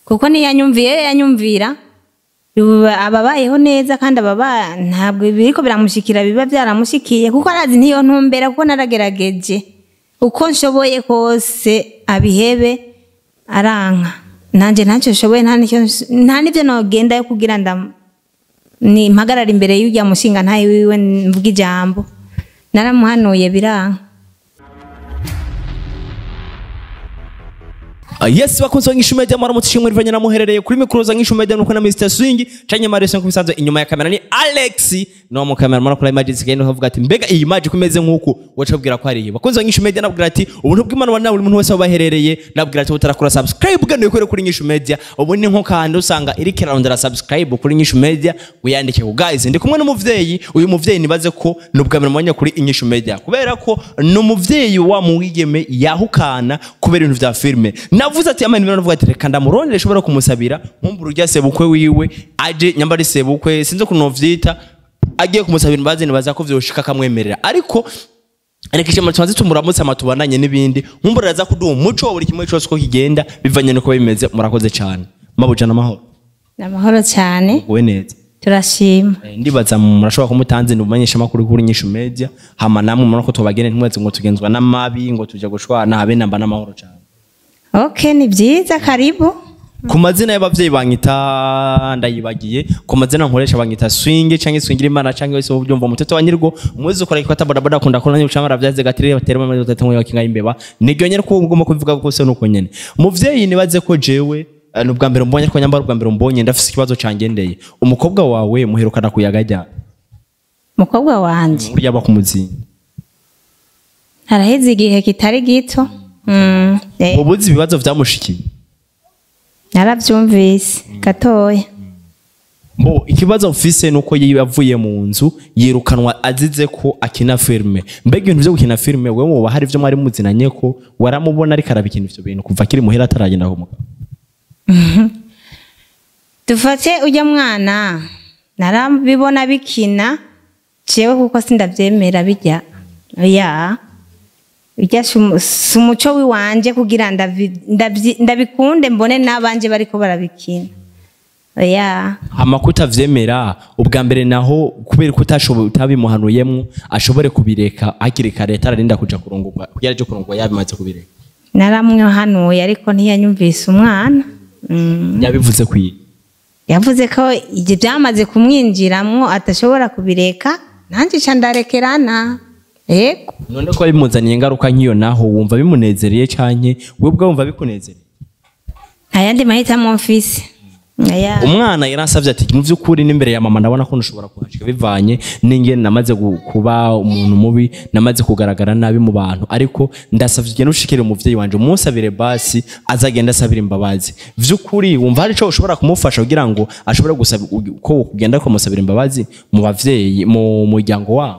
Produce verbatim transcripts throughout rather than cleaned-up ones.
kuko niyanyumviye yanyumvira ababayeho neza kandi ababa ntabwo biriko biramushikira biba byaramushikiye kuko arazi ntiyo ntumbera kuko naragerageje uko nshoboye kose abihebe aranka nanje ntacyo nshoboye nta nicyo nta nivyo nogenda yo kugira ndam ni mpagarara imbere y'ujya mushinga ntayi wiwe mvuga ijambo naramuhanuye biranka. Yes bakunze nk'ishu media maramutse shimwe rivanye na muherereye kuri mikro za nk'ishu media nuko na mister Swing canye Mareso kubisanzwe inyuma ya kamera ni Alex no mu kamera mara kuri Magic gendo havuga ati mbega iyi magic kumeze nkuko wacabwira ko ari bakunze nk'ishu media nabwira ati ubuntu bw'Imana wana buri muntu wese wabaherereye nabwira ati utarakora subscribe gando yikore kuri nk'ishu media ubu ni nko kandi usanga iri kirarondera subscribe kuri nk'ishu media uyandike ku guys ndi kumwe n'umuvyeyi uyu muvyeyi nibaze ko nubwamira mwanya kuri nk'ishu media kubera ko no muvyeyi wa muwigeme yahukana kubera ibintu vya filme navuze ati ama nimero navuga ati reka ndamurondere shobora kumusabira nkumbura urya sebukwe wiwe aje nyamba ari sebukwe sinze kunovyita agiye kumusabira imbabazi nibaza ko vyoshika kamwemerera ariko rekije mu twanze tumuramutse amatubananye nibindi nkumbura raza kuduha umuco buri kimwe cyose ko kigenda bivanye nuko bimeze murakoze cyane mabujana amahoro namahoro cyane we neza turashima ndibaza murashobora kumutanze ndumanyisha makuru kuri nk'ishu media hama namwe murako tubagene ntimweze ngo tugenzwa n'amabi ngo tuje gushwana habe namba n'amahoro cyane. Okay ni byiza karibu. Ku mazina y'abavyeyi bankita ndayibagiye ku mazina nkoresha bankita Swing canke Swingira Imana canke wese ubyumva muteto wanyirwo mwezi ukora ikota boda boda kunda kona nyucamara byaze gatire baterema amazi utatangwe yakinga imbeba niryo nyene ko ugomba kuvuga ko se nuko nyene muvyeyi nibaze ko jewe nubwa mbere mbonye ko nyambara ubwa mbere mbonye ndafise ikibazo cangendeye umukobwa wawe muherukana kuyagajya mukobwa wanje uri yaba kumuzinga haraheze igihe kitari gito. Mm. Ubuzi bibazo vyamushikiye. Naravyumvise gatoya. Bo ikibazo ufise nuko yavuye mu nzu yirukanwa azize ko akina filme. Mbega ibintu byo gukina filme wewe mu bahari byo mwari muzinanye ko waramubona ari karabikina ivyo bintu kuva kiri muhera ataragenda ho mugabo. Dufate ujya mwana narabibona bikina jewe kuko sindavyemera bijya. Ya Ujya sumuco wiwanje kugira ndabikunde mbone nabanje bariko barabikina. Oya. Amakuta vyemera ubwa mbere naho kubera ko utashoboye utabimuhanuyemwe ashobore kubireka akireka leta ararinda kuja kurungurwa kugira cyo kurungurwa yabimaze kubireka. Naramwe hanuye ariko ntiyanyumvise umwana. Mm. Yabivuze kwiye. Yavuze ko ije byamaze kumwinjiramwo atashobora kubireka nanje candarekerana. Ego none ko bimuzaniye ingaruka nkiyo naho wumva bimunezereye cyane webwe wumva bikunezereye ayandi mahita mu office aya umwana yarasavye ati mu vyukuri n'imbere ya mama ndabona ko ntushobora kuhashika bivanye ninge namaze kuba umuntu mubi namaze kugaragara nabi mu bantu ariko ndasavye gene ushikire umuvyeyi wanje umusabire basi azagenda asabira imbabazi vyukuri wumva hari cyo ushobora kumufasha kugira ngo ashobore gusaba ko kugenda ko musabira imbabazi mu bavyeyi mu muryango wabo.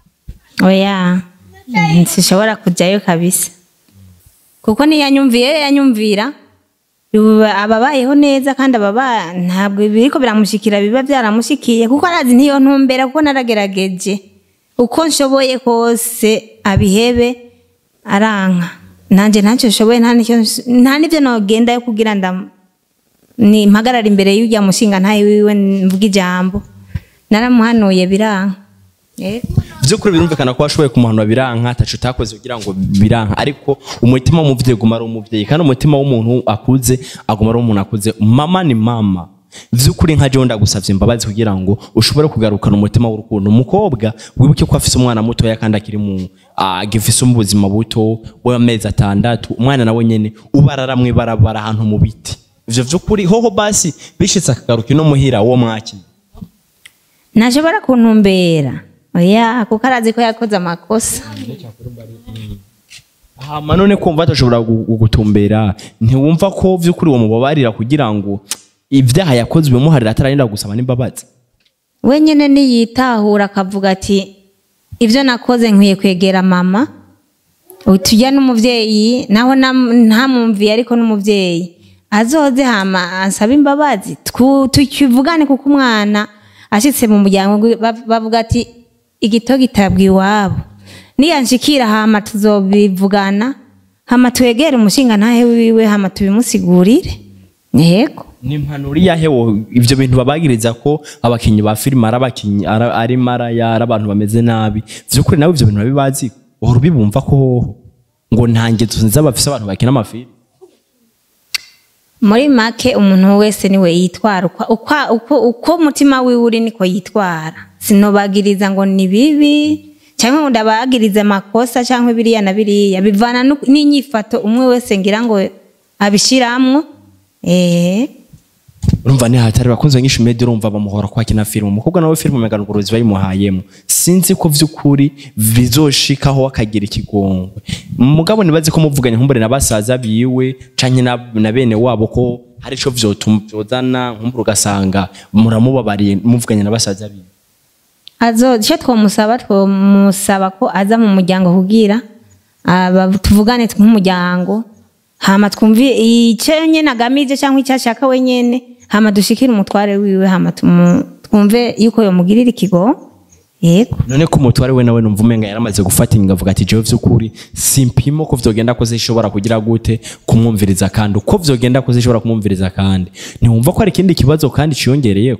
Oya nsishobora kujayo kabisa kuko niyanyumviye yanyumvira ababayeho neza kandi ababa ntabwo biriko biramushikira biba byaramushikiye kuko arazi ntiyo ntumbera kuko naragerageje uko nshoboye kose abihebe aranka nanje ntacyo nshoboye nta nicyo nta nivyo nogenda yo kugira ndam ni mpagarara imbere y'ujya mushinga ntayi wiwe mvuga ijambo naramuhanuye biranka. Eh Vyukuri birumvikana ko washoboye kumuhanura biranka atacu takoze kugira ngo biranka ariko umutima w'umuvyeyi gumara umuvyeyi kandi umutima w'umuntu akuze agumara umuntu akuze mama ni mama vyukuri nka je ndagusavye imbabazi kugira ngo ushobore kugarukana umutima w'urukundo umukobwa wibuke ko afise umwana muto yakandi akiri mu agifise ubuzima buto w'amezi atandatu umwana nawe nyene ubararamwe barabara ahantu mu biti ivyo vyukuri hoho basi bishitse akagaruka no muhira wo mwaki nashobora kuntumbera. Oya kuko arazi ko yakoze amakosa. Aha manone kumva atashobora gutumbera ntiwumva ko vyukuri wo mubabarira kugira ngo ivyaha yakozwe muharira atararinda gusaba n'imbabazi. We nyene niyitahura akavuga ati ivyo nakoze nkwiye kwegera mama utujya n'umuvyeyi naho ntamumviye ariko n'umuvyeyi azoze hama ansaba imbabazi tukivugane kuko umwana ashitse mu muryango bavuga ati igito gitabwi wabo niyanshikira hama tuzobivugana hama twegere umushinga ntahe wiwe hama tubimusigurire yego nimpanuri yahe wo ivyo bintu babagiriza ko abakinyi ba film ari abakinyi ara- ari mara yara abantu bameze nabi vyukuri nawe ivyo bintu babibazi uhora ubibumva ko hoho ngo ntange tuzinza bafise abantu bakina amafilm muri make umuntu wese niwe yitwara uko uko uko, uko mutima wiwe uri niko yitwara sinobagiriza ngo ni bibi cyangwa ngo ndabagiriza amakosa cyangwa biriya na biriya bivana nu- n'inyifato umwe wese ngira ngo abishiramwo eh urumva ni hatari bakunze nyinshi media urumva bamuhora kwa kina film umukobwa nawe film megana uruzi bayimuhayemo sinzi ko vyukuri bizoshikaho akagira ikigongwe mugabo nibaze ko muvuganye nkumbere nabasaza biwe canke na, na bene wabo ko hari ico vyotuzana nkumbure ugasanga muramubabariye muvuganye nabasaza biwe azo cyo twomusaba twomusaba ko aza mu muryango kugira aba tuvugane nk'umuryango hama twumvi icyo nyene agamije cyangwa icyashaka wenyene hama dushikira umutware wiwe hama tumu- twumve yuko yomugirira ikigo yego none ko umutware we nawe numva umenga yaramaze gufata ingingo avuga ati jewe vyukuri simpimo ko vyogenda ko zishobora kugira gute kumwumviriza kandi uko vyogenda ko zishobora kumwumviriza kandi ntiwumva ko hari ikindi kibazo kandi ciyongereyeko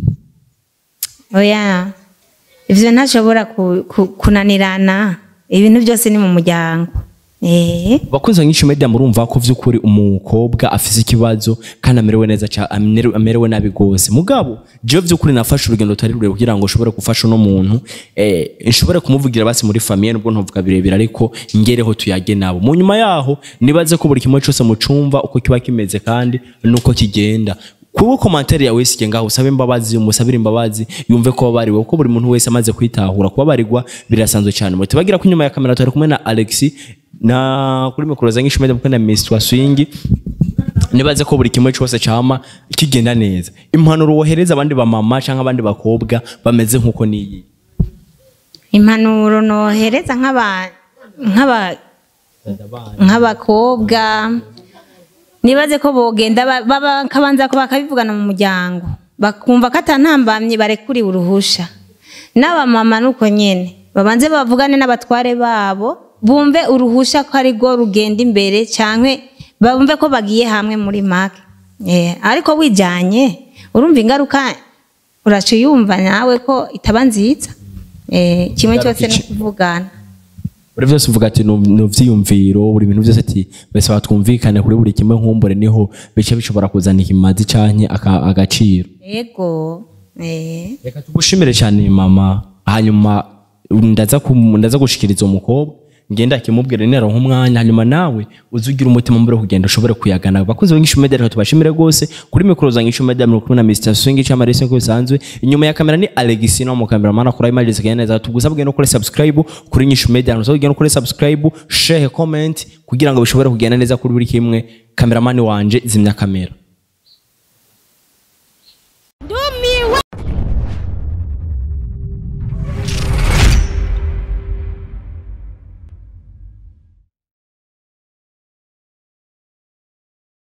oya ivyo ntashobora ku- ku- kunanirana ibintu byose ni mu muryango eh bakunze nyinshi media murumva ko vyukuri umukobwa afise ikibazo kandi amerewe neza cha amerewe amerewe nabi gose mugabo je vyukuri nafashe urugendo tari rure kugira ngo ushobore gufasha no muntu eh nshobore kumuvugira basi muri famille nubwo ntuvuga birebira ariko ngereho tuyage nabo mu nyuma yaho nibaze ko buri kimwe cyose mucumva uko kiba kimeze kandi nuko kigenda kuko commentaire yawe sike ngaho usabe imbabazi umusabira imbabazi yumve ko bariwe uko buri muntu wese amaze kwitahura kuba barirwa birasanzwe cyane muti bagira ko inyuma ya kamera tari kumwe na Alexi na kuri mikoro za nyinshi media mukunda Mister Swing nibaze ko buri kimwe cyose cyama kigenda neza impanuro wohereza abandi ba mama canke abandi bakobwa bameze nkuko niyi impanuro nohereza nk'aba nk'aba nk'abakobwa nibaze ko bogenda ba- baba kabanza ko bakabivugana mu muryango bakumva ko atantambamye barekuriwe uruhusha n'abamama nuko nyene babanze bavugane n'abatware babo bumve uruhusha ko ari rwo rugenda imbere cyangwa bumve ko bagiye hamwe muri make eh ariko wijanye urumva ingaruka uraciyumva nawe ko itaba nziza eh kimwe cyose no kuvugana buri vyose uvuga ati no vyiyumviro buri bintu byose ati bese batwumvikane kuri buri kimwe nkumbure niho bice bishobora kuzana ikimazi canke aka- agaciro yego eh reka tugushimire cyane mama hanyuma ndaza kum- ndaza gushikiriza umukobwa ngenda kimubwira nero nk'umwanya hanyuma nawe uzugira umutima mbere kugenda ushobore kuyagana bakunze w'ingishu media reka tubashimire gose kuri mikoro za ngishu media muri kumwe na Mister Swing cy'amareresi ko bisanzwe inyuma ya kamera ni Alexi no mu cameraman akora image zigenda neza tugusabwe no kuri subscribe kuri ngishu media no kugenda kuri subscribe share comment kugira ngo bishobore kugenda neza kuri buri kimwe cameraman wanje zimya kamera